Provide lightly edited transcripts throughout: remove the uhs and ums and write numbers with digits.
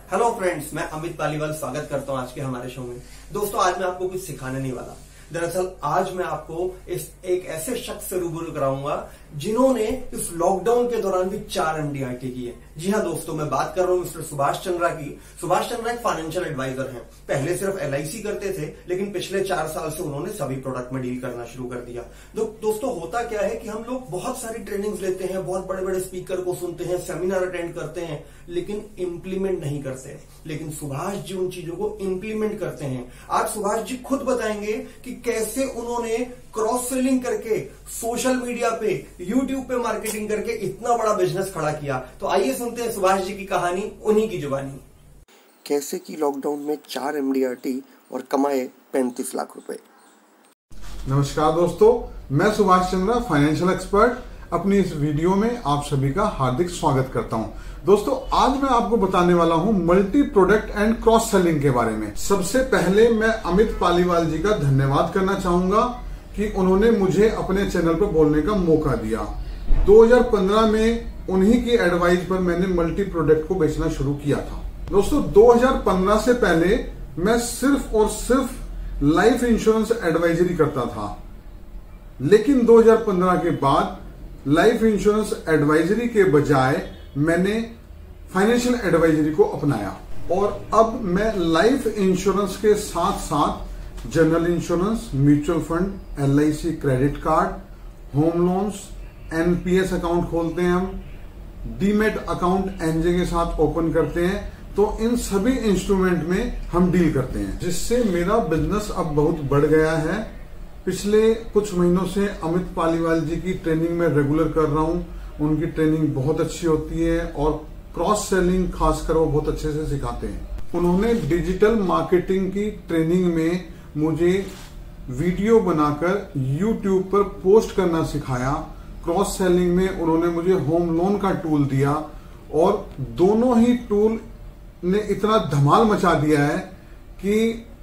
Hello friends, मैं अमित पालीवाल स्वागत करता हूं आज के हमारे शो में। दोस्तों, आज मैं आपको कुछ सिखाने नहीं वाला। दरअसल आज मैं आपको एक ऐसे शख्स से रूबरू कराऊंगा जिन्होंने इस लॉकडाउन के दौरान भी 4 MDRT की है। जी हाँ दोस्तों, मैं बात कर रहा हूं मिस्टर सुभाष चंद्रा की। सुभाष चंद्रा एक फाइनेंशियल एडवाइजर हैं। पहले सिर्फ LIC करते थे, लेकिन पिछले 4 साल से उन्होंने सभी प्रोडक्ट में डील करना शुरू कर दिया। दोस्तों, होता क्या है कि हम लोग बहुत सारी ट्रेनिंग्स लेते हैं, बहुत बड़े बड़े स्पीकर को सुनते हैं, सेमिनार अटेंड करते हैं, लेकिन इंप्लीमेंट नहीं करते। लेकिन सुभाष जी उन चीजों को इंप्लीमेंट करते हैं। आज सुभाष जी खुद बताएंगे कि कैसे उन्होंने क्रॉस सेलिंग करके सोशल मीडिया पे, यूट्यूब पे मार्केटिंग करके इतना बड़ा बिजनेस खड़ा किया। तो आइए सुनते हैं सुभाष जी की कहानी, उन्हीं की जुबानी। कैसे की लॉकडाउन में 4 MDRT और कमाए 35 लाख रुपए। नमस्कार दोस्तों, मैं सुभाष चंद्रा, फाइनेंशियल एक्सपर्ट। अपनी इस वीडियो में आप सभी का हार्दिक स्वागत करता हूं। दोस्तों, आज मैं आपको बताने वाला हूं multi product and cross selling के बारे में। सबसे पहले मैं अमित पालीवाल जी का धन्यवाद करना चाहूंगा कि उन्होंने मुझे अपने चैनल पर बोलने का मौका दिया। 2015 में उन्हीं की एडवाइस पर मैंने मल्टी प्रोडक्ट को बेचना शुरू किया था। दोस्तों, 2015 से पहले मैं सिर्फ और सिर्फ लाइफ इंश्योरेंस एडवाइजरी करता था, लेकिन 2015 के बाद लाइफ इंश्योरेंस एडवाइजरी के बजाय मैंने फाइनेंशियल एडवाइजरी को अपनाया और अब मैं लाइफ इंश्योरेंस के साथ साथ general insurance, mutual fund, LIC credit card, home loans, NPS account खोलते हैं हम, डीमेट अकाउंट NJ के साथ ओपन करते हैं। तो इन सभी इंस्ट्रूमेंट में हम डील करते हैं, जिससे मेरा बिजनेस अब बहुत बढ़ गया है। पिछले कुछ महीनों से अमित पालीवाल जी की ट्रेनिंग में रेगुलर कर रहा हूं। उनकी ट्रेनिंग बहुत अच्छी होती है और क्रॉस सेलिंग खासकर वो बहुत अच्छे से सिखाते हैं। उन्होंने डिजिटल मार्केटिंग की ट्रेनिंग में मुझे वीडियो बनाकर YouTube पर पोस्ट करना सिखाया। क्रॉस सेलिंग में उन्होंने मुझे होम लोन का टूल दिया और दोनों ही टूल ने इतना धमाल मचा दिया है कि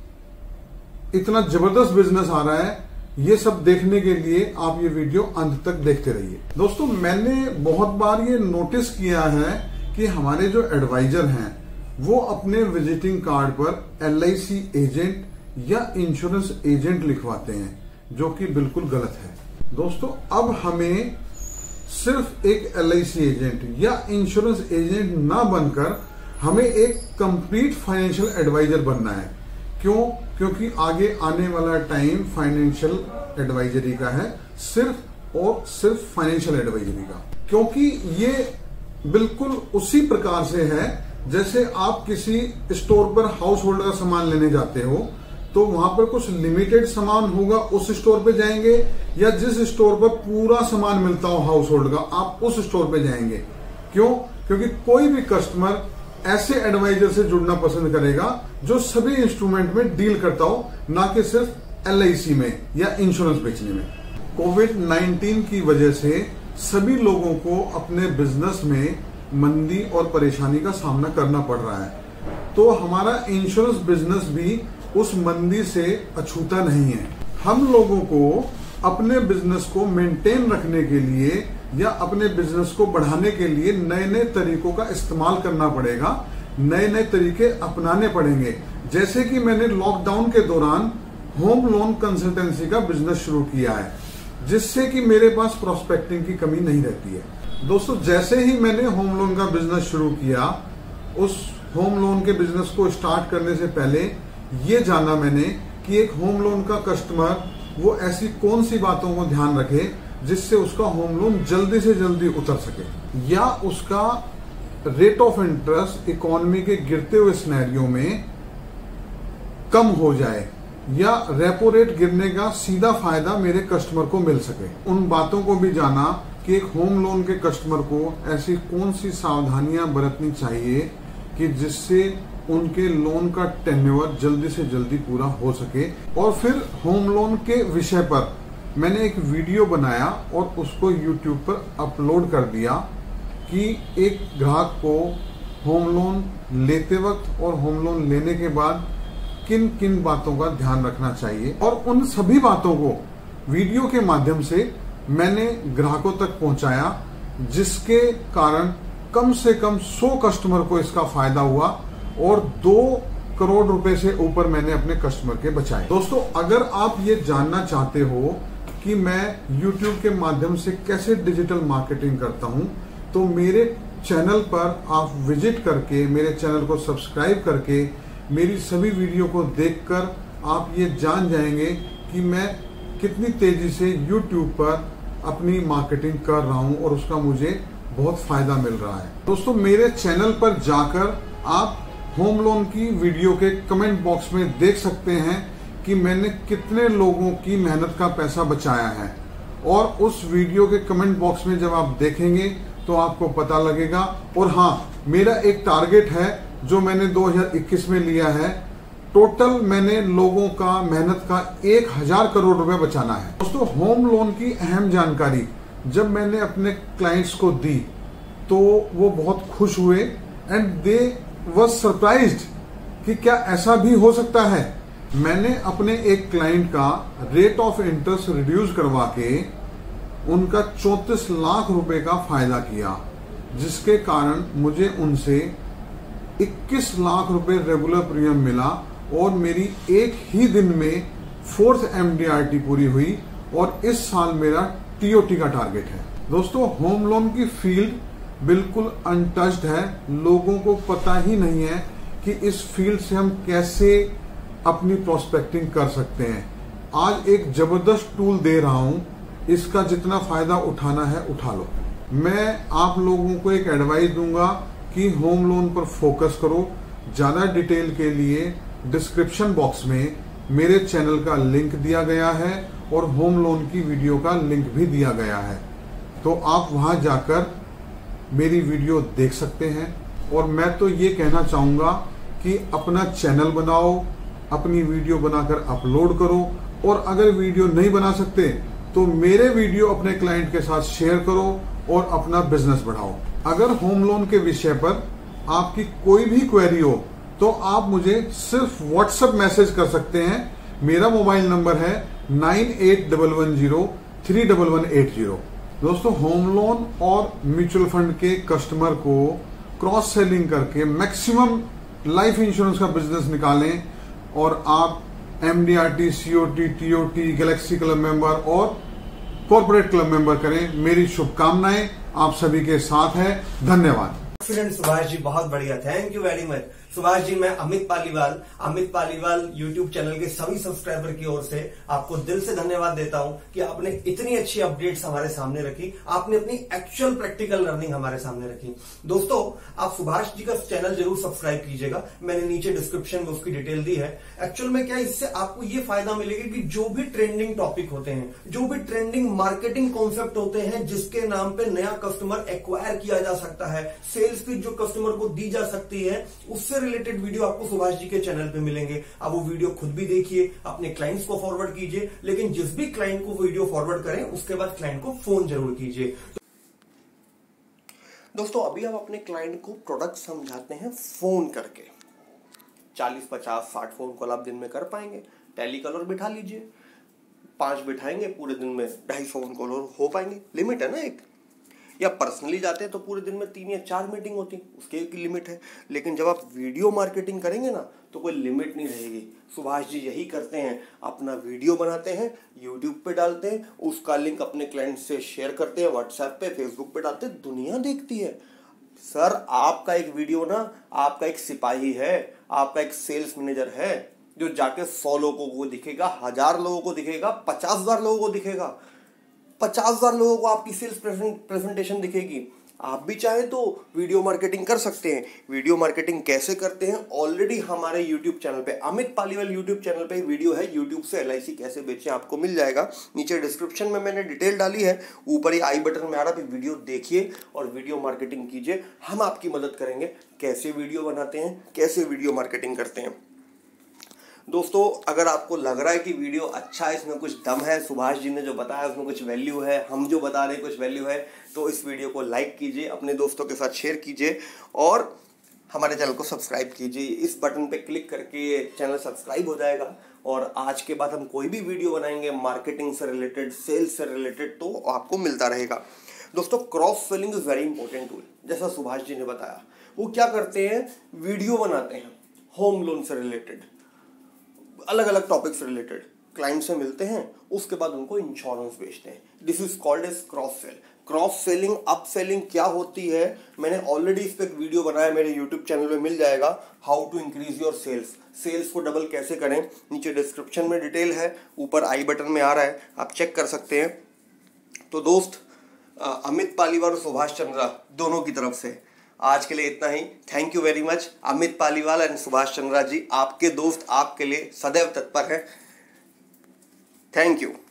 इतना जबरदस्त बिजनेस आ रहा है। ये सब देखने के लिए आप ये वीडियो अंत तक देखते रहिए। दोस्तों, मैंने बहुत बार ये नोटिस किया है कि हमारे जो एडवाइजर हैं वो अपने विजिटिंग कार्ड पर LIC एजेंट या इंश्योरेंस एजेंट लिखवाते हैं, जो कि बिल्कुल गलत है। दोस्तों, अब हमें सिर्फ एक LIC एजेंट या इंश्योरेंस एजेंट ना बनकर हमें एक कंप्लीट फाइनेंशियल एडवाइजर बनना है। क्यों? क्योंकि आगे आने वाला टाइम फाइनेंशियल एडवाइजरी का है, सिर्फ और सिर्फ फाइनेंशियल एडवाइजरी का। क्योंकि ये बिल्कुल उसी प्रकार से है जैसे आप किसी स्टोर पर हाउस होल्ड का सामान लेने जाते हो, तो वहां पर कुछ लिमिटेड सामान होगा, उस स्टोर पे जाएंगे, या जिस स्टोर पर पूरा सामान मिलता हो हाउस होल्ड का, आप उस स्टोर पे जाएंगे। क्यों? क्योंकि कोई भी कस्टमर ऐसे एडवाइजर से जुड़ना पसंद करेगा जो सभी इंस्ट्रूमेंट में डील करता हो, ना कि सिर्फ LIC में या इंश्योरेंस बेचने में। कोविड-19 की वजह से सभी लोगों को अपने बिजनेस में मंदी और परेशानी का सामना करना पड़ रहा है। तो हमारा इंश्योरेंस बिजनेस भी उस मंदी से अछूता नहीं है। हम लोगों को अपने बिजनेस को मेंटेन रखने के लिए या अपने बिजनेस को बढ़ाने के लिए नए नए तरीकों का इस्तेमाल करना पड़ेगा, नए नए तरीके अपनाने पड़ेंगे। जैसे कि मैंने लॉकडाउन के दौरान होम लोन कंसल्टेंसी का बिजनेस शुरू किया है, जिससे कि मेरे पास प्रोस्पेक्टिंग की कमी नहीं रहती है। दोस्तों, जैसे ही मैंने होम लोन का बिजनेस शुरू किया, उस होम लोन के बिजनेस को स्टार्ट करने से पहले ये जाना मैंने कि एक होम लोन का कस्टमर वो ऐसी कौन सी बातों को ध्यान रखे जिससे उसका होम लोन जल्दी से जल्दी उतर सके, या उसका रेट ऑफ इंटरेस्ट इकोनॉमी के गिरते हुए सिनेरियो में कम हो जाए, या रेपो रेट गिरने का सीधा फायदा मेरे कस्टमर को मिल सके। उन बातों को भी जाना कि एक होम लोन के कस्टमर को ऐसी कौन सी सावधानियां बरतनी चाहिए कि जिससे उनके लोन का टेन्योर जल्दी से जल्दी पूरा हो सके। और फिर होम लोन के विषय पर मैंने एक वीडियो बनाया और उसको YouTube पर अपलोड कर दिया कि एक ग्राहक को होम लोन लेते वक्त और होम लोन लेने के बाद किन किन बातों का ध्यान रखना चाहिए। और उन सभी बातों को वीडियो के माध्यम से मैंने ग्राहकों तक पहुंचाया, जिसके कारण कम से कम 100 कस्टमर को इसका फायदा हुआ और 2 करोड़ रुपए से ऊपर मैंने अपने कस्टमर के बचाए। दोस्तों, अगर आप ये जानना चाहते हो कि मैं YouTube के माध्यम से कैसे डिजिटल मार्केटिंग करता हूं, तो मेरे चैनल पर आप विजिट करके, मेरे चैनल को सब्सक्राइब करके, मेरी सभी वीडियो को देखकर आप ये जान जाएंगे कि मैं कितनी तेजी से YouTube पर अपनी मार्केटिंग कर रहा हूं और उसका मुझे बहुत फायदा मिल रहा है। दोस्तों, मेरे चैनल पर जाकर आप होम लोन की वीडियो के कमेंट बॉक्स में देख सकते हैं कि मैंने कितने लोगों की मेहनत का पैसा बचाया है, और उस वीडियो के कमेंट बॉक्स में जब आप देखेंगे तो आपको पता लगेगा। और हाँ, मेरा एक टारगेट है जो मैंने 2021 में लिया है, टोटल मैंने लोगों का मेहनत का 1000 करोड़ रुपए बचाना है। दोस्तों, होम लोन की अहम जानकारी जब मैंने अपने क्लाइंट्स को दी तो वो बहुत खुश हुए एंड दे वाज सरप्राइज्ड कि क्या ऐसा भी हो सकता है। मैंने अपने एक क्लाइंट का रेट ऑफ इंटरेस्ट रिड्यूस करवा के उनका 34 लाख रुपए का फायदा किया, जिसके कारण मुझे उनसे 21 लाख रुपए रेगुलर प्रीमियम मिला और मेरी एक ही दिन में 4th MDRT पूरी हुई और इस साल मेरा TOT का टारगेट है। दोस्तों, होम लोन की फील्ड बिल्कुल अनटच्ड है, लोगों को पता ही नहीं है कि इस फील्ड से हम कैसे अपनी प्रोस्पेक्टिंग कर सकते हैं। आज एक जबरदस्त टूल दे रहा हूं, इसका जितना फायदा उठाना है उठा लो। मैं आप लोगों को एक एडवाइस दूंगा कि होम लोन पर फोकस करो। ज्यादा डिटेल के लिए डिस्क्रिप्शन बॉक्स में मेरे चैनल का लिंक दिया गया है और होम लोन की वीडियो का लिंक भी दिया गया है, तो आप वहां जाकर मेरी वीडियो देख सकते हैं। और मैं तो ये कहना चाहूंगा कि अपना चैनल बनाओ, अपनी वीडियो बनाकर अपलोड करो, और अगर वीडियो नहीं बना सकते तो मेरे वीडियो अपने क्लाइंट के साथ शेयर करो और अपना बिजनेस बढ़ाओ। अगर होम लोन के विषय पर आपकी कोई भी क्वेरी हो तो आप मुझे सिर्फ व्हाट्सएप मैसेज कर सकते हैं। मेरा मोबाइल नंबर है 9811031180। दोस्तों, होम लोन और म्यूचुअल फंड के कस्टमर को क्रॉस सेलिंग करके मैक्सिमम लाइफ इंश्योरेंस का बिजनेस निकालें और आप MDRT, COT, TOT, galaxy club member और कॉर्पोरेट क्लब मेंबर करें। मेरी शुभकामनाएं आप सभी के साथ है। धन्यवाद। एक्सीलेंट सुभाष जी, बहुत बढ़िया, thank you very much. Subhash ji, मैं अमित पालीवाल YouTube चैनल के सभी सब्सक्राइबर की ओर से आपको दिल से धन्यवाद देता हूं कि आपने इतनी अच्छी अपडेट्स हमारे सामने रखी, आपने अपनी एक्चुअल प्रैक्टिकल लर्निंग हमारे सामने रखी। दोस्तों, आप सुभाष जी का चैनल जरूर सब्सक्राइब कीजिएगा, मैंने नीचे डिस्क्रिप्शन में उसकी डिटेल दी है। एक्चुअल में क्या, इससे आपको ये फायदा मिलेगा कि जो भी ट्रेंडिंग टॉपिक होते हैं, जो भी ट्रेंडिंग मार्केटिंग कॉन्सेप्ट होते हैं, जिसके नाम पे नया कस्टमर एक्वायर किया जा सकता है, सेल्स पिच जो कस्टमर को दी जा सकती है, उससे रिलेटेड वीडियो आपको सुभाष जी के चैनल पे मिलेंगे। आप वो वीडियो खुद भी देखिए, अपने क्लाइंट्स को फॉरवर्ड कीजिए, लेकिन जिस भी क्लाइंट को वीडियो फॉरवर्ड करें उसके बाद क्लाइंट को फोन जरूर कीजिए। दोस्तों, अभी हम अपने क्लाइंट को प्रोडक्ट समझाते हैं फोन करके। 40, 50, 60 फोन कॉल आप दिन में कर पाएंगे। टेली कॉलर बिठा लीजिए, 5 बिठाएंगे, पूरे दिन में 250 फोन कॉल हो पाएंगे। लिमिट है ना एक। या पर्सनली जाते हैं तो पूरे दिन में 3 या 4 मीटिंग होती, उसकी एक लिमिट है। लेकिन जब आप वीडियो मार्केटिंग करेंगे ना तो कोई लिमिट नहीं रहेगी। सुभाष जी यही करते हैं, अपना वीडियो बनाते हैं, यूट्यूब पे डालते हैं, उसका लिंक अपने क्लाइंट से शेयर करते हैं, व्हाट्सएप पे, फेसबुक पे डालते हैं, दुनिया देखती है। सर, आपका एक वीडियो ना, आपका एक सिपाही है, आपका एक सेल्स मैनेजर है जो जाके 100 लोगों को दिखेगा, 1000 लोगों को दिखेगा, 50,000 लोगों को दिखेगा, 50,000 लोगों को आपकी सेल्स प्रेजेंटेशन दिखेगी। आप भी चाहे तो वीडियो मार्केटिंग कर सकते हैं। वीडियो मार्केटिंग कैसे करते हैं, ऑलरेडी हमारे YouTube चैनल पे, अमित पालीवाल YouTube चैनल पे वीडियो है, YouTube से LIC कैसे बेचें, आपको मिल जाएगा। नीचे डिस्क्रिप्शन में मैंने डिटेल डाली है, ऊपर ही आई बटन में आ रहा है, वीडियो देखिए और वीडियो मार्केटिंग कीजिए। हम आपकी मदद करेंगे कैसे वीडियो बनाते हैं, कैसे वीडियो मार्केटिंग करते हैं। दोस्तों, अगर आपको लग रहा है कि वीडियो अच्छा है, इसमें कुछ दम है, सुभाष जी ने जो बताया उसमें कुछ वैल्यू है, हम जो बता रहे हैं कुछ वैल्यू है, तो इस वीडियो को लाइक कीजिए, अपने दोस्तों के साथ शेयर कीजिए और हमारे चैनल को सब्सक्राइब कीजिए। इस बटन पे क्लिक करके चैनल सब्सक्राइब हो जाएगा और आज के बाद हम कोई भी वीडियो बनाएंगे मार्केटिंग से रिलेटेड, सेल्स से रिलेटेड, तो आपको मिलता रहेगा। दोस्तों, cross selling is very important tool. जैसा सुभाष जी ने बताया, वो क्या करते हैं, वीडियो बनाते हैं होम लोन से रिलेटेड, अलग अलग टॉपिक से रिलेटेड, क्लाइंट से मिलते हैं, उसके बाद उनको इंश्योरेंस बेचते हैं। This is called as cross sell. Cross selling, up selling क्या होती है, मैंने ऑलरेडी इस पर एक वीडियो बनाया, मेरे यूट्यूब चैनल पे मिल जाएगा, how to increase your sales, sales को डबल कैसे करें, नीचे डिस्क्रिप्शन में डिटेल है, ऊपर आई बटन में आ रहा है, आप चेक कर सकते हैं। तो दोस्त, अमित पालीवाल और सुभाष चंद्रा दोनों की तरफ से आज के लिए इतना ही। Thank you very much. Amit Paliwal and Subhash Chandra ji, आपके दोस्त आपके लिए सदैव तत्पर हैं। Thank you.